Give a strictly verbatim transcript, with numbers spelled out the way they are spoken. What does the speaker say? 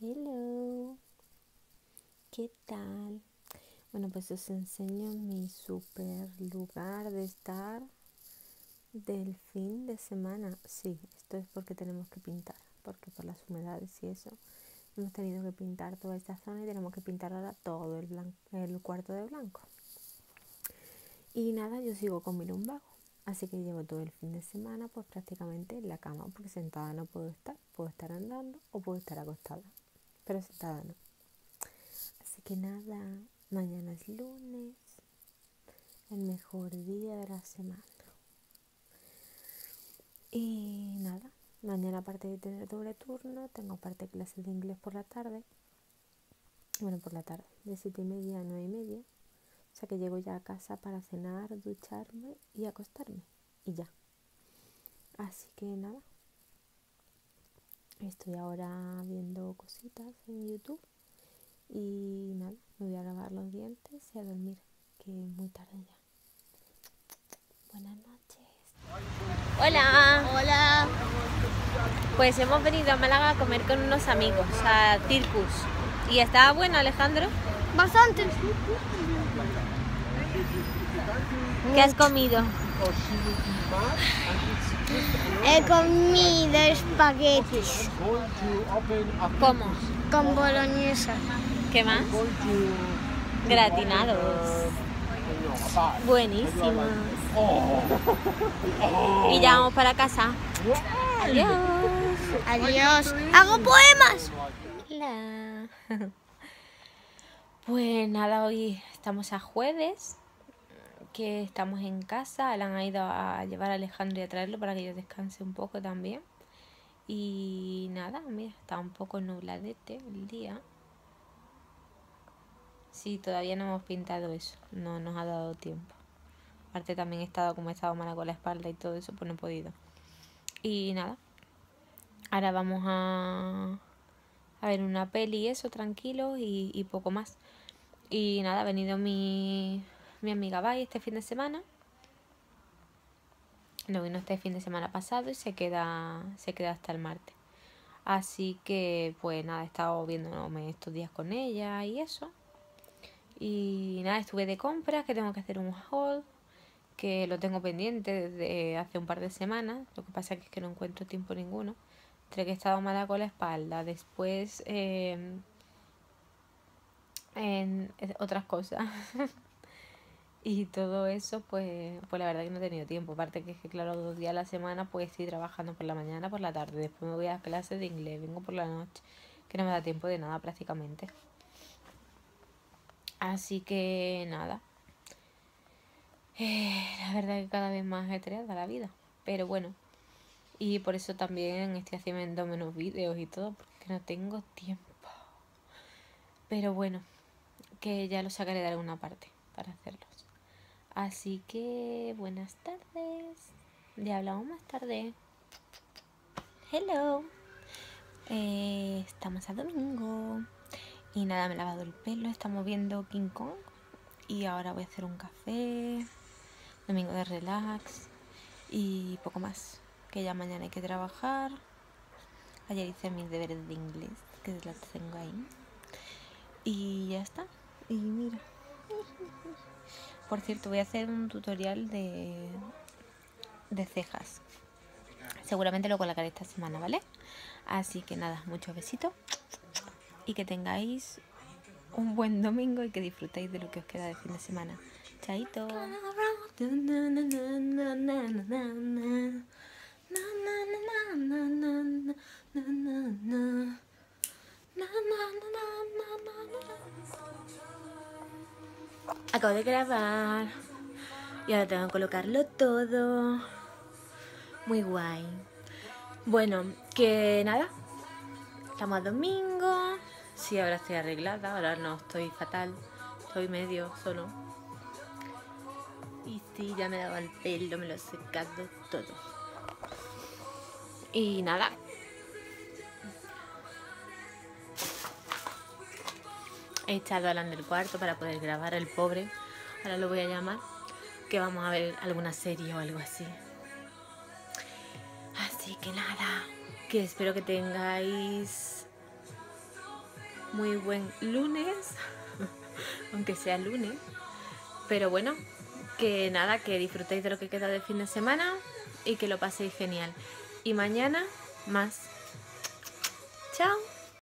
Hello, ¿qué tal? Bueno, pues os enseño mi super lugar de estar del fin de semana. Sí, esto es porque tenemos que pintar, porque por las humedades y eso hemos tenido que pintar toda esta zona y tenemos que pintar ahora todo el, blanco, el cuarto de blanco. Y nada, yo sigo con mi lumbago, así que llevo todo el fin de semana pues prácticamente en la cama, porque sentada no puedo estar, puedo estar andando o puedo estar acostada, pero sentada no. Así que nada, mañana es lunes, el mejor día de la semana. Y nada, mañana aparte de tener doble turno, tengo aparte clases de inglés por la tarde. Bueno, por la tarde, de siete y media a nueve y media. O sea que llego ya a casa para cenar, ducharme y acostarme. Y ya. Así que nada. Estoy ahora viendo cositas en YouTube. Y nada, me voy a lavar los dientes y a dormir, que es muy tarde ya. Buenas noches. Hola. Hola. Pues hemos venido a Málaga a comer con unos amigos, a Circus. ¿Y estaba bueno, Alejandro? Bastante. ¿Qué has comido? He comido espaguetis ¿Cómo? con boloñesa. ¿Qué más? Gratinados. Buenísimos. Y ya vamos para casa. Adiós. Adiós. Hago poemas. Hola. Pues nada, hoy estamos a jueves, que estamos en casa. Alan ha ido a llevar a Alejandro y a traerlo para que yo descanse un poco también. Y nada, mira, está un poco nubladete el día. Sí, todavía no hemos pintado eso, no nos ha dado tiempo. Aparte también he estado, como he estado mala con la espalda y todo eso, pues no he podido. Y nada, ahora vamos a, a ver una peli y eso, tranquilo y, y poco más. Y nada, ha venido mi, mi amiga Bai este fin de semana. No vino este fin de semana pasado y se queda, se queda hasta el martes. Así que pues nada, he estado viéndome estos días con ella y eso. Y nada, estuve de compras, que tengo que hacer un haul, que lo tengo pendiente desde hace un par de semanas. Lo que pasa es que no encuentro tiempo ninguno. Entre que he estado mala con la espalda, después eh, en otras cosas. Y todo eso, pues, pues la verdad que no he tenido tiempo. Aparte que es que, claro, dos días a la semana pues estoy trabajando por la mañana, por la tarde. Después me voy a clases de inglés, vengo por la noche. Que no me da tiempo de nada prácticamente. Así que nada. Eh, la verdad que cada vez más ajetreada la vida. Pero bueno. Y por eso también estoy haciendo menos vídeos y todo. Porque no tengo tiempo. Pero bueno. Que ya lo sacaré de alguna parte para hacerlos. Así que buenas tardes. Ya hablamos más tarde. Hello. Eh, estamos a domingo. Y nada, me he lavado el pelo. Estamos viendo King Kong. Y ahora voy a hacer un café. Domingo de relax. Y poco más. Que ya mañana hay que trabajar. Ayer hice mis deberes de inglés, que los tengo ahí. Y ya está. Y mira. Por cierto, voy a hacer un tutorial de, de cejas. Seguramente lo colocaré esta semana, ¿vale? Así que nada, muchos besitos. Y que tengáis un buen domingo y que disfrutéis de lo que os queda de fin de semana. Chaito. Acabo de grabar y ahora tengo que colocarlo todo. Muy guay. Bueno, que nada, estamos a domingo. Sí, ahora estoy arreglada, ahora no estoy fatal, estoy medio solo. Y sí, ya me he dado el pelo, me lo he secado todo. Y nada. He echado a Alan del cuarto para poder grabar, el pobre. Ahora lo voy a llamar, que vamos a ver alguna serie o algo así. Así que nada, que espero que tengáis muy buen lunes, aunque sea lunes. Pero bueno, que nada, que disfrutéis de lo que queda de fin de semana y que lo paséis genial. Y mañana más. Chao.